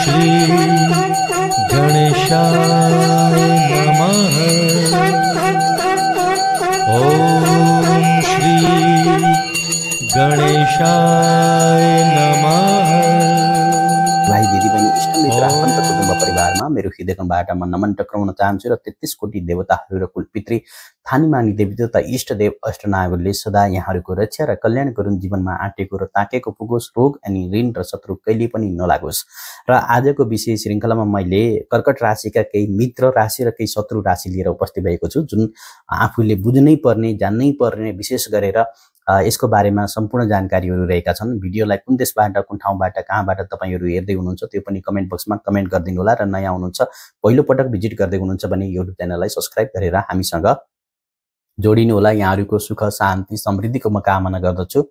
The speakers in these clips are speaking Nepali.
श्री गणेशाय नमः। ओम श्री गणेशाय नमः। भाइ दिदीबहिनी इष्टमित्र आफन्त कुटुम्ब परिवारमा मेरो हृदयबाट म नमन टक्राउन चाहन्छु र 33 कोटी देवताहरू र कुलपितृ थानीमानी देवी देवता इष्टदेव अष्टनागहरूले सदा यहाँहरूको रक्षा र कल्याण गरून्। जीवनमा आँटेको र ताकेको पुगोस्, रोग अनि ऋण र शत्रु कहिले पनि नलागोस्। र आजको विशेष श्रृङ्खलामा मैले कर्कट राशिका केही मित्र राशि र केही शत्रु राशि लिएर उपस्थित भएको छु, जुन आफूले बुझ्नै पर्ने, जान्नै पर्ने, विशेष गरेर यसको बारेमा सम्पूर्ण जानकारीहरू रहेका छन्। भिडियोलाई कुन देशबाट, कुन ठाउँबाट, कहाँबाट तपाईहरु हेर्दै हुनुहुन्छ त्यो पनि कमेन्ट बक्समा कमेन्ट गरिदिनु होला। र नयाँ हुनुहुन्छ, पहिलो पटक भिजिट गर्दै हुनुहुन्छ भने YouTube च्यानललाई सब्स्क्राइब गरेर हामीसँग जोडिनु होला। यहाँहरुको सुख, शान्ति, समृद्धिको म कामना गर्दछु।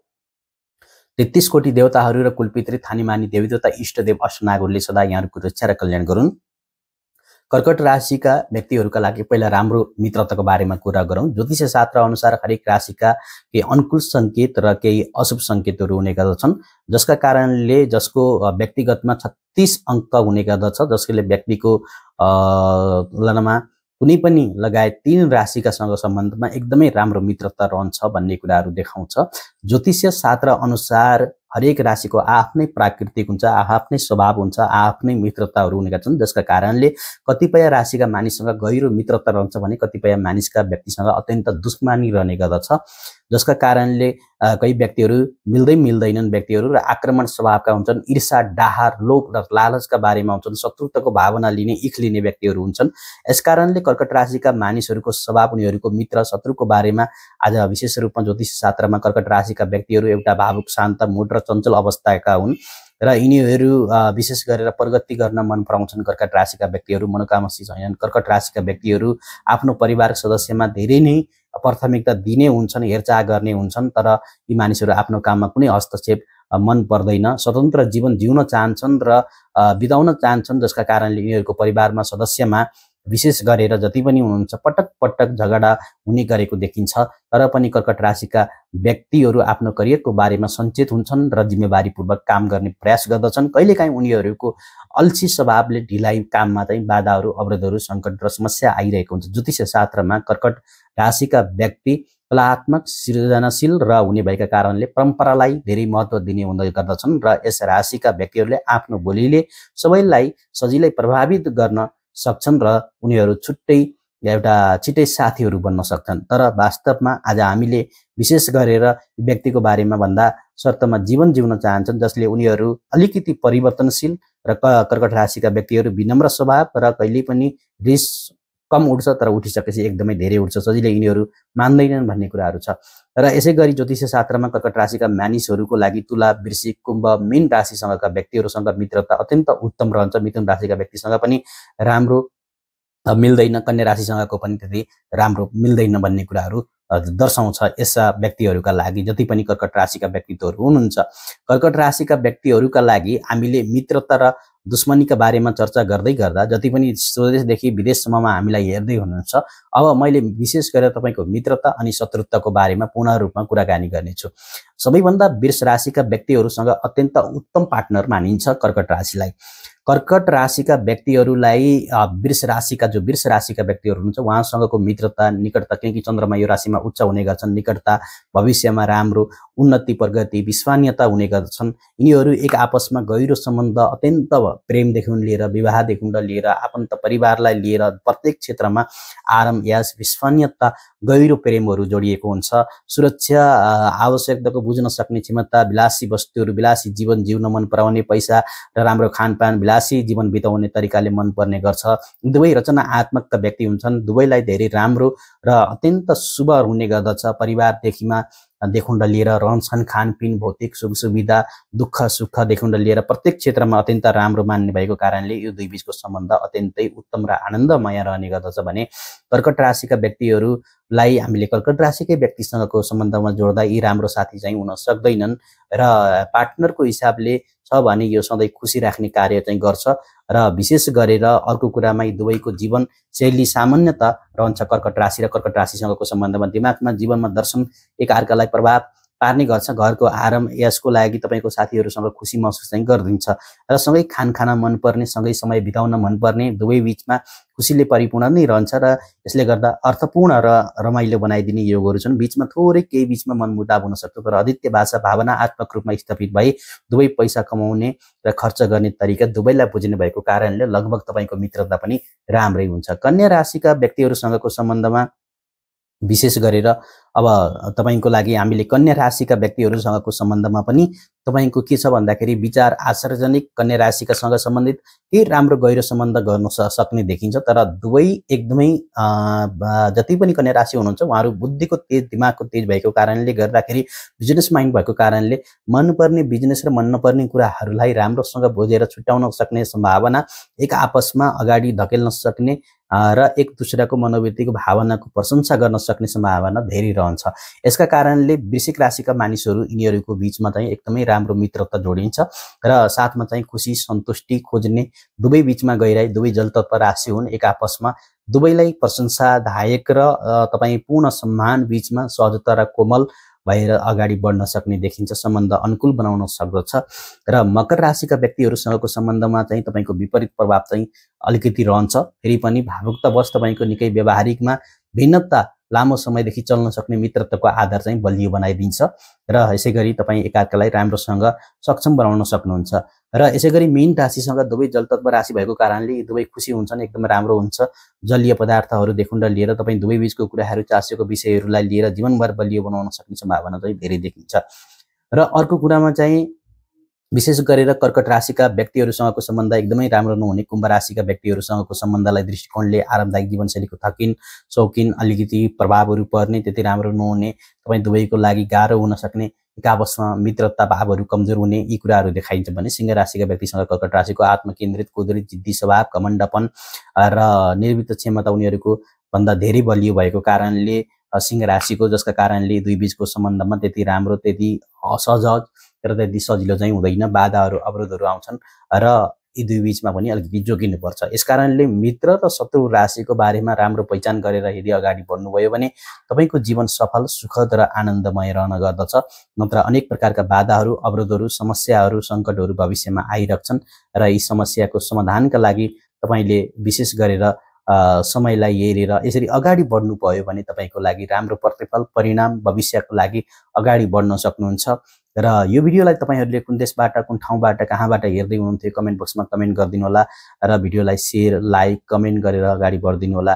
33 कोटी देवताहरू र कुलपितृ थानीमानी देवी देवता इष्टदेव अष्टनागहरूले सदा यहाँहरुको रक्षा र कल्याण गरून्। कर्कट राशिका व्यक्तिहरूका लागि पहिला राम्रो मित्रताको बारेमा कुरा गरौँ। ज्योतिष शास्त्र अनुसार हरेक राशिका केही अनुकूल संकेत र केही अशुभ संकेतहरू हुने गर्दछन्, जसका कारणले जसको व्यक्तिगतमा 36 अंक हुने गर्दछ, जसले व्यक्तिको तुलनामा कुनै पनि लगायत 3 राशिकासँग सम्बन्धमा एकदमै राम्रो मित्रता रहन्छ भन्ने कुराहरू देखाउँछ। ज्योतिष शास्त्र अनुसार हरेक राशिको आफ्नै प्राकृतिक हुन्छ, आफ्नै स्वभाव हुन्छ, आफ्नै मित्रताहरू हुने गर्छन्, जसका कारणले कतिपय राशिका मानिससँग गहिरो मित्रता रहन्छ भने कतिपय मानिसका व्यक्तिसँग अत्यन्त दुश्मनी रहने गर्दछ, जसका कारणले कई व्यक्तिहरू मिल्दैनन् व्यक्तिहरू र आक्रमण स्वभावका हुन्छन्, ईर्ष्या, डाहा, लोभ र लालचका बारेमा हुन्छन्, शत्रुताको भावना लिने, इख लिने व्यक्तिहरू हुन्छन्। यसकारणले कर्कट राशिका मानिसहरूको स्वभाव, उनीहरूको मित्र शत्रुको बारेमा आज विशेष रूपमा ज्योतिष शास्त्रमा कर्कट राशिका व्यक्तिहरू एउटा भावुक, शान्त, मूढ र चञ्चल अवस्थाका हुन् र यिनीहरू विशेष गरेर प्रगति गर्न मन पराउँछन्। कर्कट राशिका व्यक्तिहरू मनोकामक्षी छैनन्। कर्कट राशिका व्यक्तिहरू आफ्नो परिवार सदस्यमा धेरै नै प्राथमिकता दिने हुन्छन्, हेरचाह गर्ने हुन्छन्, तर यी मानिसहरू आफ्नो काममा कुनै हस्तक्षेप मन पर्दैन, स्वतन्त्र जीवन जिउन चाहन्छन् र बिताउन चाहन्छन्, जसका कारणले यिनीहरूको परिवारमा सदस्यमा विशेष गरेर जति पनि हुनुहुन्छ पटक पटक झगडा हुने गरेको देखिन्छ। तर पनि कर्कट राशिका व्यक्तिहरू आफ्नो करियरको बारेमा सचेत हुन्छन् र जिम्मेवारीपूर्वक काम गर्ने प्रयास गर्दछन्। कहिलेकाहीँ उनीहरूको अल्छी स्वभावले ढिलाइ, काममा चाहिँ बाधाहरू, अवरोधहरू, सङ्कट र समस्या आइरहेको हुन्छ। ज्योतिष शास्त्रमा कर्कट राशिका व्यक्ति कलात्मक, सृजनाशील र हुने भएका कारणले परम्परालाई धेरै महत्त्व दिने हुँदै गर्दछन् र यस राशिका व्यक्तिहरूले आफ्नो बोलीले सबैलाई सजिलै प्रभावित गर्न सक्छन् र उनीहरू छिट्टै साथीहरू बन्न सक्छन्। तर वास्तवमा आज हामीले विशेष गरेर व्यक्तिको बारेमा भन्दा शर्तमा जीवन जिउन चाहन्छन्, जसले उनीहरू अलिकति परिवर्तनशील र कर्कट राशिका व्यक्तिहरू विनम्र स्वभाव र कहिले पनि रिस कम उठ्छ, तर उठिसकेपछि एकदमै धेरै उठ्छ, सजिलै यिनीहरू मान्दैनन् भन्ने कुराहरू छ। र यसै गरी ज्योतिष शास्त्रमा कर्कट राशिका मानिसहरूको लागि तुला, वृश्चिक, कुम्भ, मीन राशिसँगका व्यक्तिहरूसँग मित्रता अत्यन्त उत्तम रहन्छ। मिथुन राशिका व्यक्तिसँग पनि राम्रो मिल्दैन, कन्या राशिसँगको पनि त्यति राम्रो मिल्दैन भन्ने कुराहरू दर्शाउँछ यस व्यक्तिहरूका लागि, जति पनि कर्कट राशिका व्यक्तित्वहरू हुनुहुन्छ। कर्कट राशिका व्यक्तिहरूका लागि हामीले मित्रता र दुश्मनीका बारेमा चर्चा गर्दै गर्दा जति पनि स्वदेशदेखि विदेशसम्ममा हामीलाई हेर्दै हुनुहुन्छ, अब मैले विशेष गरेर तपाईको मित्रता अनि शत्रुताको बारेमा पूर्ण रूपमा कुराकानी गर्नेछु। सबैभन्दा वृष राशिका व्यक्तिहरूसँग अत्यन्त उत्तम पार्टनर मानिन्छ कर्कट राशिलाई। कर्कट राशिका व्यक्तिहरूलाई वृष राशिका व्यक्तिहरू हुनुहुन्छ उहाँसँगको मित्रता, निकटता, किनकि चन्द्रमा यो राशिमा उच्च हुने गर्छन्, निकटता, भविष्यमा राम्रो उन्नति, प्रगति, विश्वसनीयता हुने गर्छन्। यिनीहरू एक आपसमा गहिरो सम्बन्ध, अत्यन्त प्रेमदेखि लिएर विवाहदेखि लिएर आफन्त परिवारलाई लिएर प्रत्येक क्षेत्रमा आराम, यश, विश्वसनीयता, गहिरो प्रेमहरू जोडिएको हुन्छ। सुरक्षा आवश्यकताको बुझ्न सक्ने क्षमता, विलासी वस्तुहरू, विलासी जीवन जिउन मन पराउने, पैसा र राम्रो खानपान, विलासी जीवन बिताउने तरिकाले मन पर्ने गर्छ। दुवै रचनात्मक व्यक्ति हुन्छन्, दुवैलाई धेरै राम्रो र अत्यन्त शुभ हुने गर्दछ। परिवारदेखिमा देखुण्ड लिएर रहनसहन, खानपिन, भौतिक सुख सुविधा, दुःख सुखदेखि लिएर प्रत्येक क्षेत्रमा अत्यन्त राम्रो मान्ने भएको कारणले यो दुई बीचको सम्बन्ध अत्यन्तै उत्तम र आनन्दमय रहने गर्दछ भने कर्कट राशिका व्यक्तिहरूलाई हामीले कर्कट राशिकै व्यक्तिसँगको सम्बन्धमा जोड्दा यी राम्रो साथी चाहिँ हुन सक्दैनन् र पार्टनरको हिसाबले छ भने यो सधैँ खुसी राख्ने कार्य चाहिँ गर्छ र विशेष गरेर अर्को कुरामा यी दुवैको जीवन शैली सामान्यतः रहन्छ। कर्कट राशि र कर्कट राशिसँगको सम्बन्धमा दिमागमा, जीवनमा दर्शन, एक अर्कालाई प्रभाव पार्ने गर्छ। घरको आराम यसको लागि तपाईँको साथीहरूसँग खुसी महसुस चाहिँ गरिदिन्छ र सँगै खान मनपर्ने, सँगै समय बिताउन मनपर्ने, दुवै बिचमा खुसीले परिपूर्ण नै रहन्छ र यसले गर्दा अर्थपूर्ण र रमाइलो बनाइदिने योगहरू छन्। बिचमा थोरै केही बिचमा मनमुटाव हुन सक्छ, तर आदित्य भाषा भावनात्मक रूपमा स्थापित भई दुवै पैसा कमाउने र खर्च गर्ने तरिका दुवैलाई बुझ्ने भएको कारणले लगभग तपाईँको मित्रता पनि राम्रै हुन्छ। कन्या राशिका व्यक्तिहरूसँगको सम्बन्धमा विशेष गरेर अब तपाईको लागि हामीले कन्या राशिका व्यक्तिहरूसँगको सम्बन्धमा पनि तपाईको के छ भन्दाखेरि विचार आश्चर्यजनक कन्या राशिकासँग सम्बन्धित केही राम्रो गहिरो सम्बन्ध गर्न सक्ने देखिन्छ। तर दुवै एकदमै जति पनि कन्या राशि हुनुहुन्छ उहाँहरू बुद्धिको तेज, दिमागको तेज भएको कारणले गर्दाखेरि, बिजनेस माइन्ड भएको कारणले मनपर्ने बिजनेस र मन नपर्ने कुराहरूलाई राम्रोसँग बुझेर छुट्याउन सक्ने सम्भावना, एक आपसमा अगाडि धकेल्न सक्ने र एक दुसराको मनोवृत्तिको भावनाको प्रशंसा गर्न सक्ने सम्भावना धेरै रहन्छ। यसका कारणले वृश्चिक राशिका मानिसहरू यिनीहरूको बिचमा चाहिँ एकदमै राम्रो मित्रता जोडिन्छ र साथमा चाहिँ खुसी सन्तुष्टि खोज्ने, दुवै बिचमा गइरहे, दुवै जलतत्पर राशि हुन्, एक आपसमा दुवैलाई प्रशंसादायक र तपाईँ पूर्ण सम्मान बिचमा सहजता र कोमल भएर अगाडि बढ्न सक्ने देखिन्छ, सम्बन्ध अनुकूल बनाउन सक्दछ। र मकर राशिका व्यक्तिहरूसँगको सम्बन्धमा चाहिँ तपाईको विपरीत प्रभाव चाहिँ अलिकति रहन्छ। फेरि पनि भावुकतावश तपाईको निकै व्यावहारिकमा भिन्नता लामो समयदेखि चल्न सक्ने मित्रताको आधार चाहिँ बलियो बनाइदिन्छ र यसै गरी तपाईँ एकाअर्कालाई राम्रोसँग सक्षम बनाउन सक्नुहुन्छ। र यसै गरी मीन राशिसँग दुवै जलतत्व राशि भएको कारणले दुवै खुसी हुन्छन्, एकदमै राम्रो हुन्छ। जलीय पदार्थहरूदेखि लिएर तपाईँ दुवै बिचको कुराहरू, चासोको विषयहरूलाई लिएर जीवनभर बलियो बनाउन सक्ने सम्भावना चाहिँ धेरै देखिन्छ। र अर्को कुरामा चाहिँ विशेष गरेर कर्कट राशिका व्यक्तिहरूसँगको सम्बन्ध एकदमै राम्रो नहुने, कुम्भ राशिका व्यक्तिहरूसँगको सम्बन्धलाई दृष्टिकोणले आरामदायक जीवनशैलीको थकिन शौकिन अलिकति प्रभावहरू पर्ने, त्यति राम्रो नहुने, तपाईँ दुवैको लागि गाह्रो हुन सक्ने, एक आपसमा मित्रता भावहरू कमजोर हुने, यी कुराहरू देखाइन्छ भने सिंह राशिका व्यक्तिसँग कर्कट राशिको आत्मकेन्द्रित, कुदरित, जिद्दी स्वभाव, घमण्डपन र निर्मित क्षमता उनीहरूको भन्दा धेरै बलियो भएको कारणले सिंह राशिको, जसका कारणले दुई बीचको सम्बन्धमा त्यति राम्रो, त्यति असहज र त्यति सजिलो चाहिँ हुँदैन, बाधाहरू अवरोधहरू आउँछन् र यी दुई बीचमा पनि अलिकति जोगिनुपर्छ। यस कारणले मित्र र शत्रु राशिको बारेमा राम्रो पहिचान गरेर यदि अगाडि बढ्नुभयो भने तपाईको जीवन सफल, सुखद र आनन्दमय रहन गर्दछ। नत्र अनेक प्रकारका बाधाहरू, अवरोधहरू, समस्याहरू, सङ्कटहरू भविष्यमा आइरहन्छन् र यी समस्याको समाधानका लागि तपाईले विशेष गरेर समयलाई हेरेर यसरी अगाडि बढ्नु भयो भने तपाईको लागि राम्रो प्रतिफल, परिणाम भविष्यको लागि अगाडि बढ्न सक्नुहुन्छ। र यो भिडियोलाई तपाईहरुले कुन देशबाट, कुन ठाउँबाट, कहाँबाट हेर्दै हुनुहुन्थ्यो कमेन्ट बक्समा कमेन्ट गरिदिनु होला र भिडियोलाई शेयर, लाइक, कमेन्ट गरेर अगाडि बढ्दिनु होला।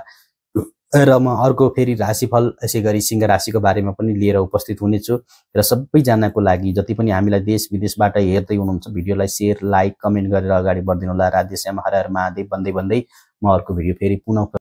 र म अर्को फेरि राशिफल यसै गरी सिंह राशिको बारेमा पनि लिएर उपस्थित हुनेछु र सबैजनाको लागि जति पनि हामीलाई देश विदेशबाट हेर्दै हुनुहुन्छ भिडियोलाई शेयर, लाइक, कमेन्ट गरेर अगाडि बढ्दिनु होला। राधेश्याम, हर हर महादेव भन्दै म अर्को भिडियो फेरि पुनः